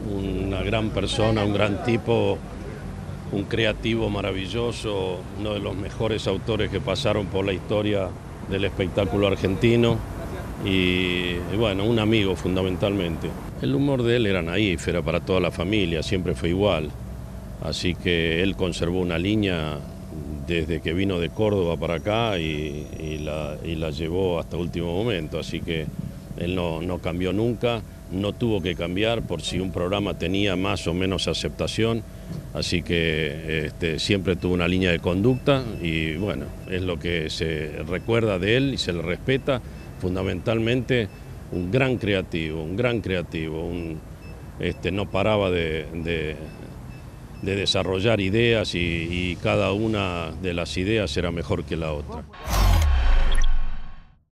una gran persona, un gran tipo, un creativo maravilloso, uno de los mejores autores que pasaron por la historia del espectáculo argentino y bueno, un amigo fundamentalmente. El humor de él era naif, era para toda la familia, siempre fue igual, así que él conservó una línea desde que vino de Córdoba para acá y la llevó hasta último momento, así que él no cambió nunca, no tuvo que cambiar por si un programa tenía más o menos aceptación, así que siempre tuvo una línea de conducta y bueno, es lo que se recuerda de él y se le respeta, fundamentalmente un gran creativo, no paraba de desarrollar ideas y cada una de las ideas era mejor que la otra.